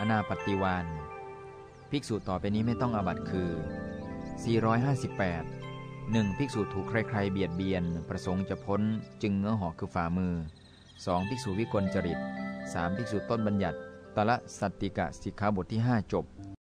อนาปฏิวานภิกษุต่อไปนี้ไม่ต้องอาบัติคือ458 1. ภิกษุถูกใครๆเบียดเบียนประสงค์จะพ้นจึงเงื้อหอกคือฝ่ามือ 2. ภิกษุวิกลจริต 3. ภิกษุต้นบัญญัติตละสัตติกะสิกขาบทที่5จบ